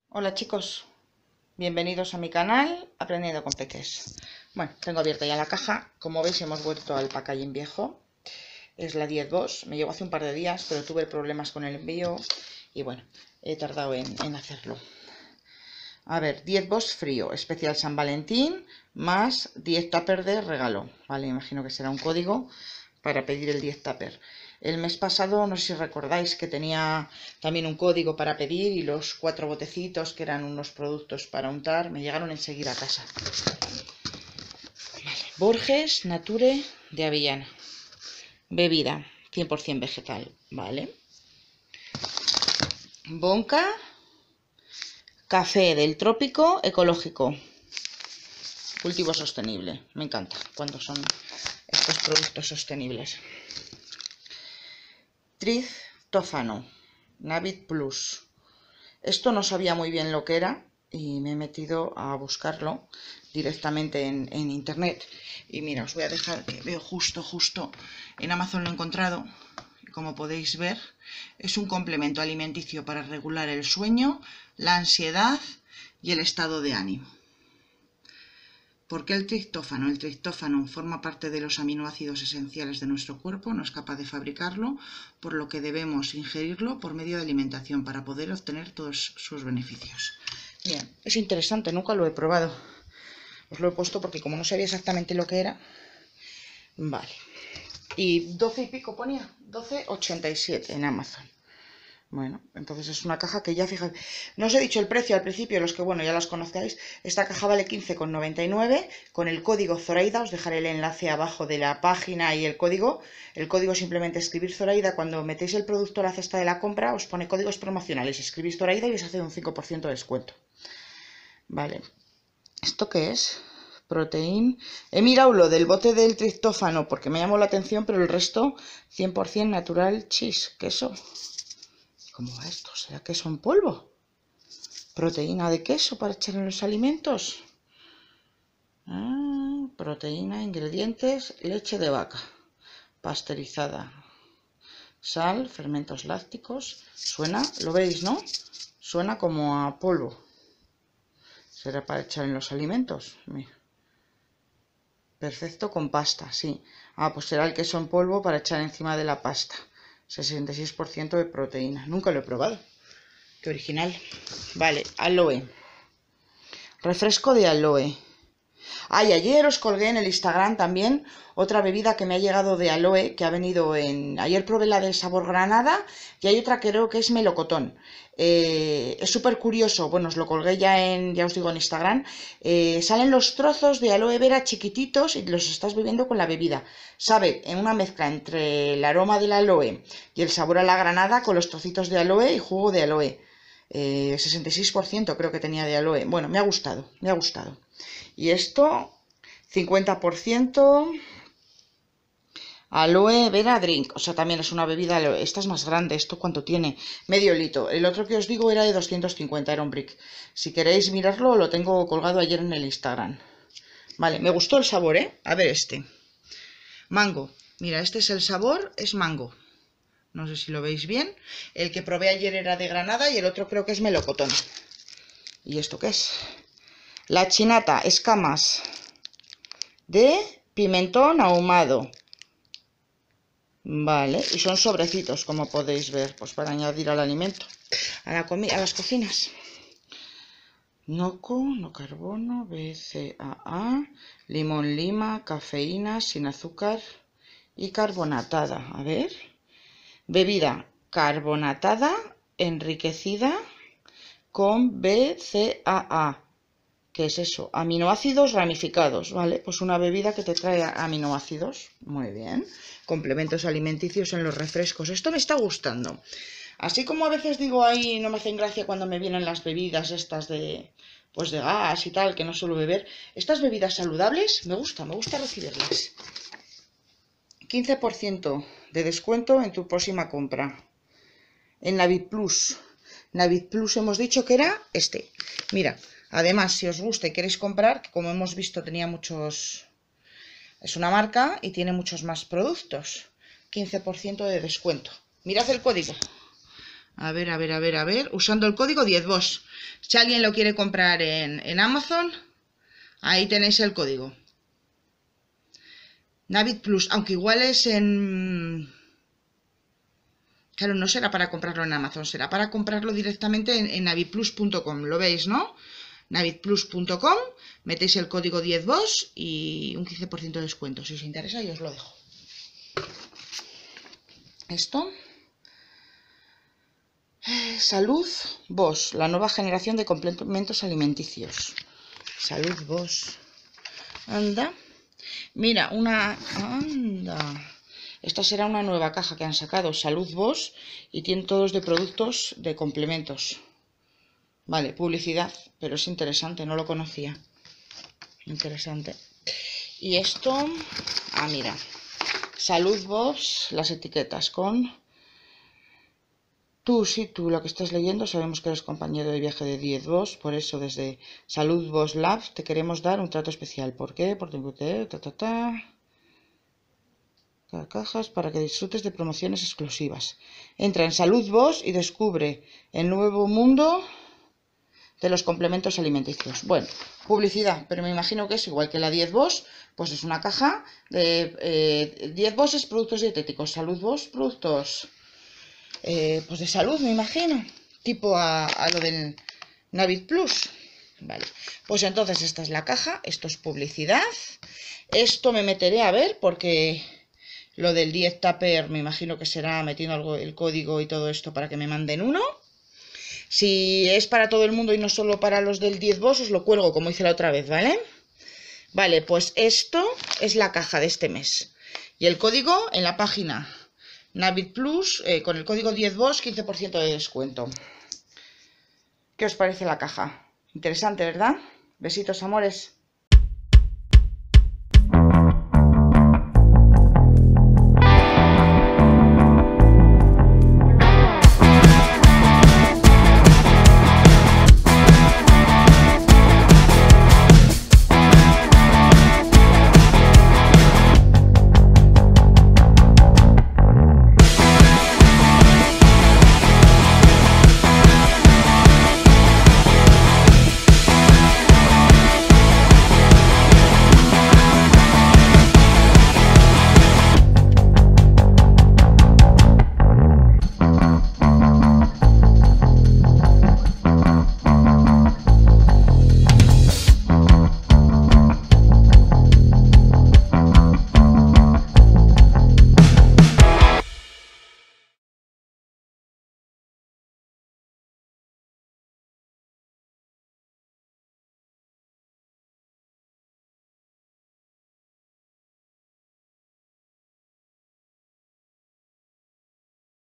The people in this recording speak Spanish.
Hola chicos, bienvenidos a mi canal Aprendiendo con Peques. Bueno, tengo abierta ya la caja. Como veis hemos vuelto al packaging viejo. Es la 10 Boss, me llegó hace un par de días, pero tuve problemas con el envío y bueno, he tardado en hacerlo. A ver, 10 Boss frío, especial San Valentín, más 10 tupper de regalo. Vale, imagino que será un código para pedir el 10 tupper. El mes pasado, no sé si recordáis que tenía también un código para pedir y los 4 botecitos, que eran unos productos para untar, me llegaron enseguida a casa. Vale. Borges Nature de avellana. Bebida 100% vegetal, ¿vale? Bonca, café del trópico ecológico. Cultivo sostenible. Me encanta cuando son estos productos sostenibles. Triptófano, Navit Plus. Esto no sabía muy bien lo que era y me he metido a buscarlo directamente en internet. Y mira, os voy a dejar que veo justo en Amazon lo he encontrado. Y como podéis ver, es un complemento alimenticio para regular el sueño, la ansiedad y el estado de ánimo. ¿Por qué el triptófano? El triptófano forma parte de los aminoácidos esenciales de nuestro cuerpo, no es capaz de fabricarlo, por lo que debemos ingerirlo por medio de alimentación para poder obtener todos sus beneficios. Bien, es interesante, nunca lo he probado. Os lo he puesto porque como no sabía exactamente lo que era. Vale. Y 12 y pico ponía, 12,87 en Amazon. Bueno, entonces es una caja que ya, fíjate, no os he dicho el precio al principio, los que, bueno, ya las conozcáis. Esta caja vale 15,99, con el código Zoraida, os dejaré el enlace abajo de la página y el código. El código es simplemente escribir Zoraida, cuando metéis el producto a la cesta de la compra, os pone códigos promocionales, escribís Zoraida y os hace un 5% de descuento. Vale, ¿esto qué es? Proteín. He mirado lo del bote del triptófano porque me llamó la atención, pero el resto 100% natural cheese, queso. ¿Cómo va esto? ¿Será queso en polvo? ¿Proteína de queso para echar en los alimentos? Proteína, ingredientes, leche de vaca, pasteurizada, sal, fermentos lácticos. Suena, lo veis, ¿no? Suena como a polvo. ¿Será para echar en los alimentos? Mira. Perfecto con pasta, sí. Pues será el queso en polvo para echar encima de la pasta. 66% de proteína. Nunca lo he probado. Qué original. Vale, aloe. Refresco de aloe. Y ayer os colgué en el Instagram también otra bebida que me ha llegado de aloe, que ha venido en... Ayer probé la del sabor granada y hay otra que creo que es melocotón. Es súper curioso, bueno, os lo colgué ya os digo, en Instagram. Salen los trozos de aloe vera chiquititos y los estás bebiendo con la bebida. Sabe, en una mezcla entre el aroma del aloe y el sabor a la granada con los trocitos de aloe y jugo de aloe. 66% creo que tenía de aloe. Bueno, me ha gustado, me ha gustado. Y esto, 50% aloe vera drink. O sea, también es una bebida. Esta es más grande. ¿Esto cuánto tiene? Medio litro. El otro que os digo era de 250, era un brick. Si queréis mirarlo, lo tengo colgado ayer en el Instagram. Vale, me gustó el sabor, ¿eh? A ver este. Mango. Mira, este es el sabor, es mango. No sé si lo veis bien. El que probé ayer era de granada y el otro creo que es melocotón. ¿Y esto qué es? La chinata, escamas de pimentón ahumado. Vale, y son sobrecitos, como podéis ver, pues para añadir al alimento, a las cocinas. Noco, no carbono, BCAA, limón lima, cafeína, sin azúcar y carbonatada. A ver. Bebida carbonatada enriquecida con BCAA. ¿Qué es eso? Aminoácidos ramificados, ¿vale? Pues una bebida que te trae aminoácidos. Muy bien. Complementos alimenticios en los refrescos. Esto me está gustando. Así como a veces digo, ahí no me hacen gracia cuando me vienen las bebidas estas de gas y tal, que no suelo beber. Estas bebidas saludables me gusta recibirlas. 15% de descuento en tu próxima compra. En Navit Plus. Navit Plus hemos dicho que era este. Mira. Además, si os gusta y queréis comprar, que como hemos visto tenía muchos... Es una marca y tiene muchos más productos. 15% de descuento. Mirad el código. A ver. Usando el código 10VOS. Si alguien lo quiere comprar en Amazon, ahí tenéis el código. Navid Plus, aunque igual es en... Claro, no será para comprarlo en Amazon, será para comprarlo directamente en navidplus.com. ¿Lo veis, no? navidplus.com, metéis el código 10VOS y un 15% de descuento. Si os interesa, yo os lo dejo. Esto. Salud VOS, la nueva generación de complementos alimenticios. Salud VOS. Anda. Mira, anda. Esta será una nueva caja que han sacado, Salud VOS, y tiene todos de productos de complementos. Vale, publicidad, pero es interesante, no lo conocía. Interesante. Y esto, mira, Salud VOS, las etiquetas con... Tú lo que estás leyendo, sabemos que eres compañero de viaje de 10VOS, por eso desde Salud VOS Lab te queremos dar un trato especial. ¿Por qué? Porque cajas para que disfrutes de promociones exclusivas. Entra en Salud VOS y descubre el nuevo mundo de los complementos alimenticios. Bueno, publicidad, pero me imagino que es igual que la 10VOS, pues es una caja de 10VOS es productos dietéticos, Salud VOS productos pues de salud, me imagino, tipo a lo del Navid Plus. Vale, pues entonces esta es la caja, esto es publicidad. Esto me meteré a ver porque lo del 10 Tupper me imagino que será metiendo algo, el código y todo esto para que me manden uno. Si es para todo el mundo y no solo para los del 10VOS, os lo cuelgo como hice la otra vez, ¿vale? Vale, pues esto es la caja de este mes. Y el código en la página Navid Plus, con el código 10VOS, 15% de descuento. ¿Qué os parece la caja? Interesante, ¿verdad? Besitos, amores.